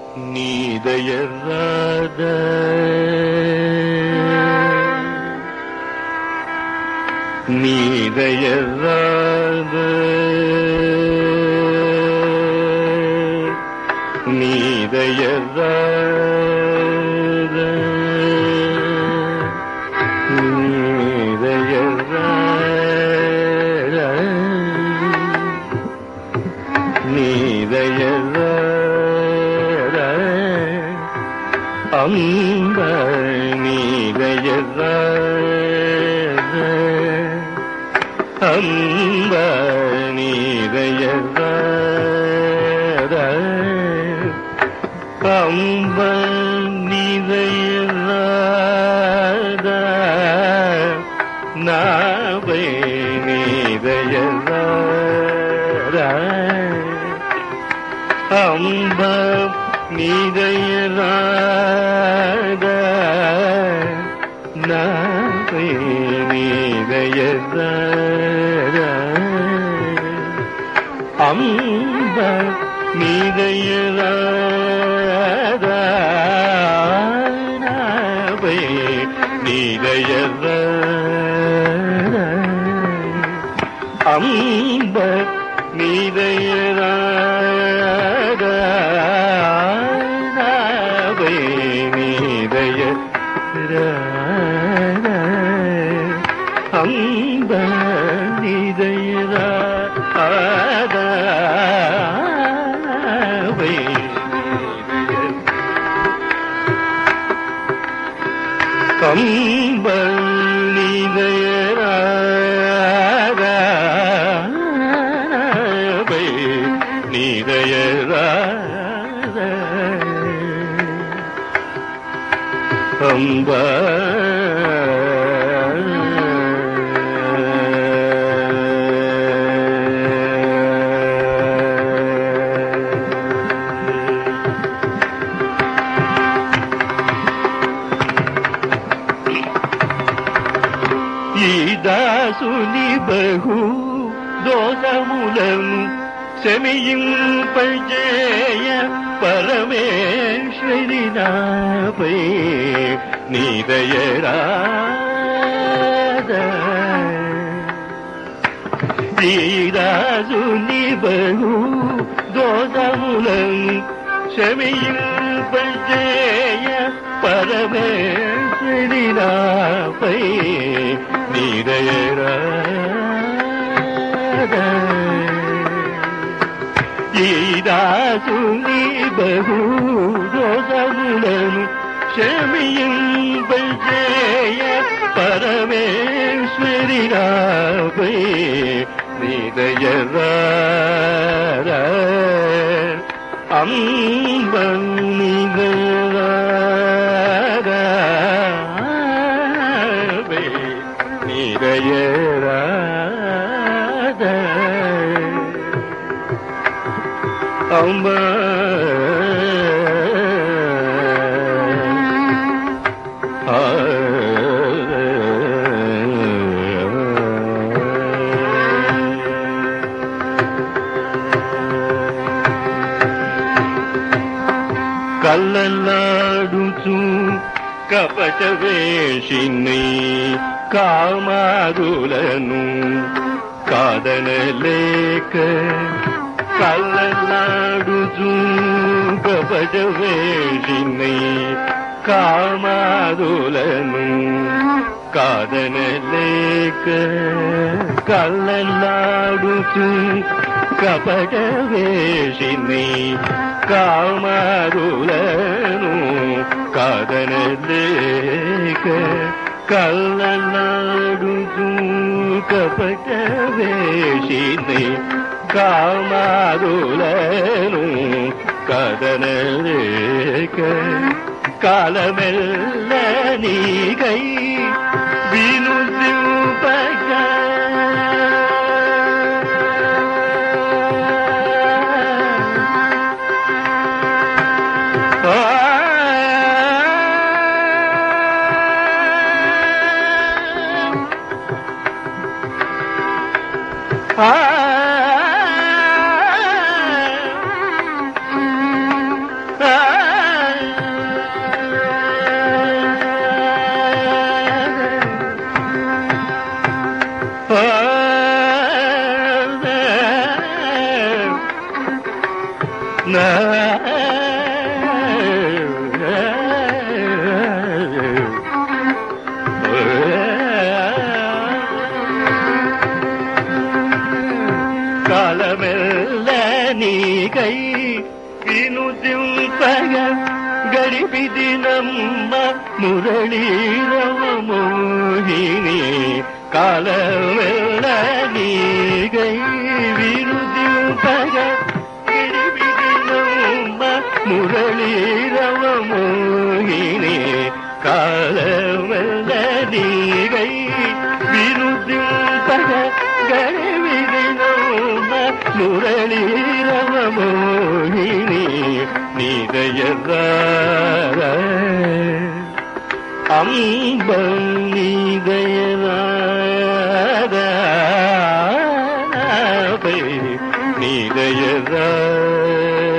నీ దయరాద నీ దయరాద నీ దయరాద నీ దయరాద నీ దయరాద అంబ నీ దయరాద అంబ నీ దయరాద అంబ నీ దయరాద నాపై నీ దయరాద అంబ నీ దయరాద నాపై నీ దయరాద అంబ నీ దయరాద నాపై నీ దయరాద అంబ నీ దయరాద నాపై నీ దయరాద అంబ నీ దయరాద నాపై అంబ నీ దయరాద నాపై నీ దయరాద అంబ ఈ దాసుని బహు దోషములను శమింపజేయ పరమేశ్వరి నాపై నీ దయరాద ఈ దాసుని బహు దోషములను శమింపజేయ పరమేశ్వరి నాపై నీ దయరాద ఈ దాసుని బహు దోషములను క్షమింపజేయ పరమేశ్వరి నాపై నీ దయరాద అంబ నీ దయరాద నీ దయరాద అంబ కల్లలాడుచు కపట వేషిని కామాదులను కాదనలేక కల్లలాడుచు కపట వేషిని కామాదులను కాదనలేక కల్లలాడుచు కపట వేషిని కామాదులను కాదనలేక కల్లలాడుచు కపట వేషిని కామాదులను కాదనలేక కాలమెల్ల నీకై వినుదింపగా ఆ నా కాలమెల్ల నీకై వినుదింపగ గడిపిదినమ్మ మురళీరవమోహిని కాలమెల్ల నీకై వినుదింపగ గడిపిదినమ్మ మురళీరవమోహిని కాలమెల్ల నీకై వినుదింపగ గడిపిదినమ్మ మురళీరవమోహిని నీదయరార అంబ నీదయరార నీదయరార